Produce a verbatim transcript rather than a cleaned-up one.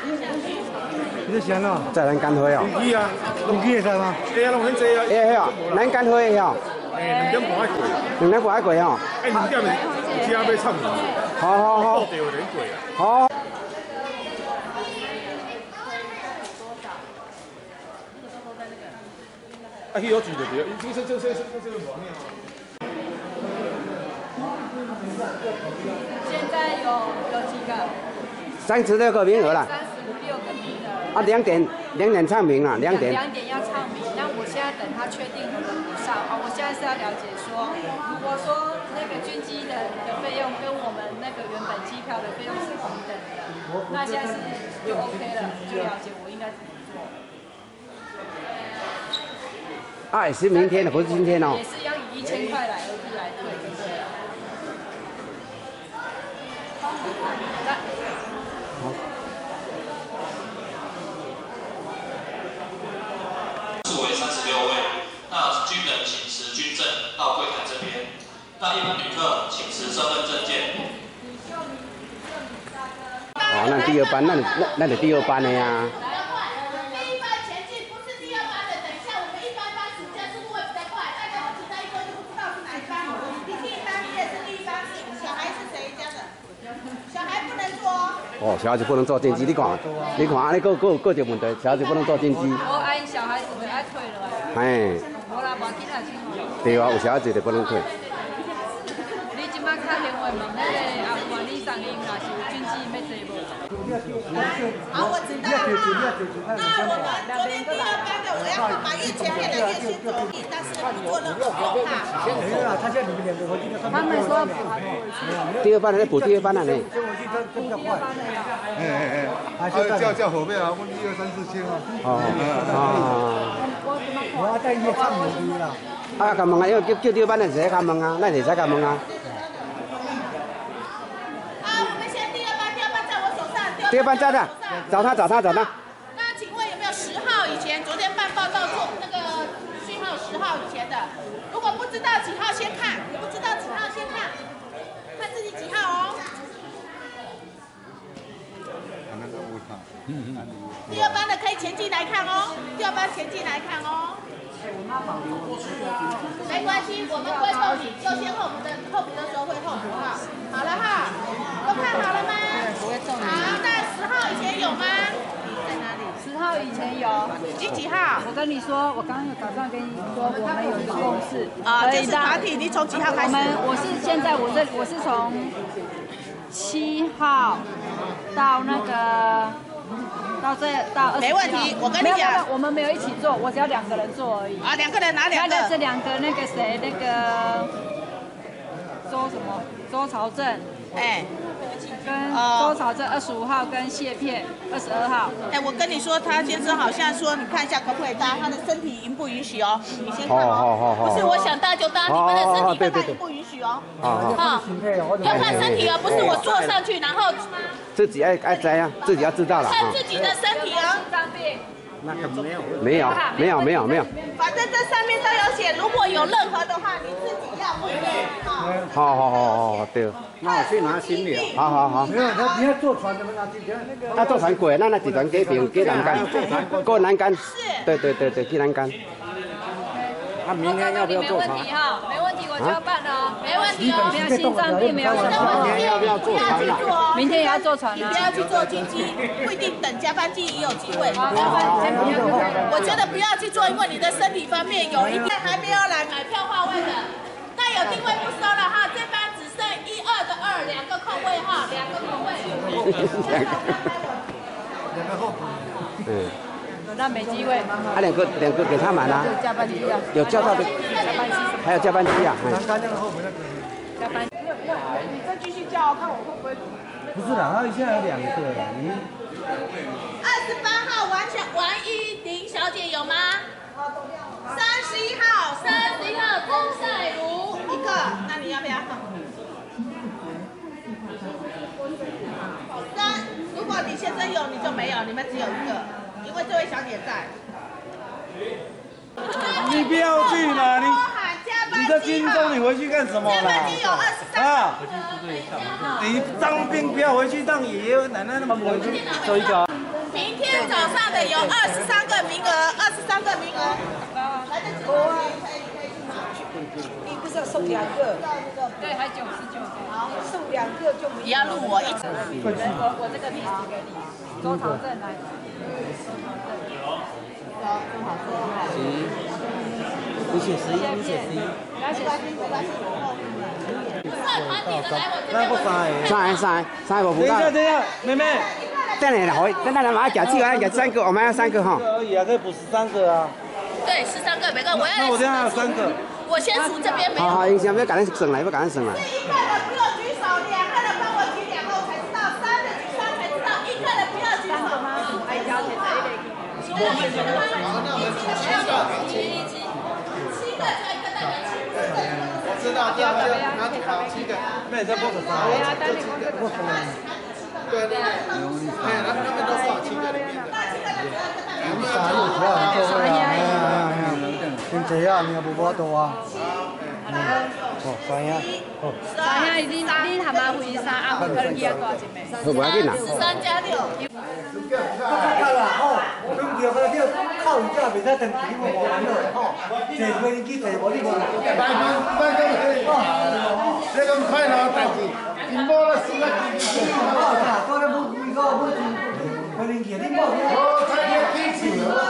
你在想喏？ 在咱干花哦。 有机啊，有机会使吗？会啊，拢很济啊。 哎哦，咱干花哦。 诶，两点半还过。 两点半还过吼。 哎，两点有车要插门。 好好好。 到地有人过啊。 好。 啊，迄有住就对，这这这这这这个网面。 现在有有几个？ 三十六个名额了。 三十六个名额。 啊，两点两点唱名了，两点。 两点要唱名，那我现在等他确定轮不上啊。我现在是要了解说，如果说那个军机的的费用跟我们那个原本机票的费用是同等的，那现在是就 OK 了，就了解我应该怎么做。 啊，也是明天的，不是今天哦。 也是要以一千块来额度来退，对不对？来， 好。 数为三十六位，那军人请持军证到柜台这边。那一般旅客请持身份证件。 哦，那第二班，那那那得第二班的呀。 哦，小孩子不能坐电机，你看，你看，安尼个个个就问题，小孩子不能坐电机。 我爱小孩子就爱退了。 哎。 无啦，无紧啦，亲。 对啊，有小孩子就不能退。 你即摆打电话问那个阿管理上因若是有军机要坐无？ 好，我知道哈。那我们昨天第二班的，我要把越前面的越先走一，但是不做任何恐吓。 没有啦，他现在你们两个回去， 他们说第二班的在补第二班了呢。 先回去，他更加快。哎哎哎，还叫叫后面啊，问一二三四千啊。哦哦。我要带越唱门去啦。 啊，甲问啊，因为叫叫第二班的谁甲问啊？那谁才甲问啊？ 第二班在的，找他找他找他。 那请问有没有十号以前昨天办报道做那个序号十号以前的？如果不知道几号先看，不知道几号先看，看自己几号哦。第二班的可以前进来看哦，第二班前进来看哦。没关系，我们不会后你，优先后补的后补的时候会后补哈。好了哈，都看好了吗？好，那十号以前有吗？在哪里？ 十号以前有。 你几号？ 我跟你说，我刚刚有打算跟你说，我们有一个共识啊，就是团体，你从几号开始？ 我们我是现在我这我是从七号到那个。 到这到二十七号， 没问题，我跟你讲， 我们没有一起做，我只要两个人做而已。 啊，两个人哪两个？ 这两个那个谁，那个周什么？周朝正， 哎， 跟周朝正二十五号跟谢片二十二号。 哎，我跟你说，他先生好像说，你看一下可不可以搭，他的身体允不允许哦？你先看哦。不是我想搭就搭，你们的身体看看允不允许哦。好，要看身体哦，不是我坐上去然后。 自己爱爱摘啊，自己要知道了。 看自己的身体哦。 那个没有，没有，没有，没有，没有。 反正这上面都有写，如果有任何的话，你自己要回来。 好好好好对。 那我去拿行李啊。 好好好。 没有，他你要坐船怎么拿行李？ 他坐船过，那那集团给边给栏杆，过栏杆。是。对对对对，去栏杆。 他明天要不要坐船？ 没问题哈，没问题，我就要办了， 没问题哦。 没有心脏病，没有什么。 明天要不要坐船啊？ 明天也要坐船啊。 你不要去坐经济，不一定等加班机也有机会。我觉得不要去做，因为你的身体方面有一天还没有来买票换位的，那有定位不收了哈，这班只剩一二的二，两个空位哈，两个空位。 两个后补。 嗯。 那没机会。 啊，两个两个给他满了。 加班机啊。 有叫到的。 加班机。 还有加班机啊。 栏杆那个后面那个。 加班。 你再继续叫，看我会不会。 不是啦，他现在有两个啦，你。 二十八号王小王依婷小姐有吗？三十一号，三十一号曾赛如一个，那你要不要？三，如果你先生有，你就没有，你们只有一个。 因为这位小姐在， 你不要去了，你你在军中，你回去干什么啦？啊，你当兵不要回去当爷爷奶奶那么回去，走一个。 天早上的有二十三个名额，二十三个名额。来得及吗？ 你不是要送两个？ 对，还九十九个。 好，送两个就没。 你要录我一。 我我这个地址给你，周朝正来。 十一，你写十一，你写十一。 来写十一，没关系。 社团体的来我这那边。 不三三三三个不到。 等一下，等一下，妹妹。 等下可以，等下马上夹几个，夹三个，我们要三个哈。 而已啊，可以补十三个啊。 对，十三个每个，我要。 那我这样有三个。 我先数这边没有。 好好，你先不要赶紧省来，不赶紧省来。 一个人不用举手，两个人帮我举两个，我才知道；三个举三才知道，一个人不要举手。 还交钱这一类。 所有你觉得吗？七个，七七七个就一个代表七个。 我知道，这样这样拿好七个，那你再拨个三。 对啊，但你光这个三。 对对对，哎，他们都是七个里面的。 三六主要很重要啊，哎呀哎呀，先这样，你也不多多啊。哦，三呀，哦。 三呀，你你他妈回三啊，可能几啊多少钱没？ 好，不要紧啦。 十三加六。 靠啦，吼，中叫个叫靠一下，袂使等几个无人了，吼，坐飞机坐无你无人。 慢慢慢点去，这咁快咯，但是金波了死了， 好啦，嗰啲冇几个冇飞机，你冇。 我才要开始。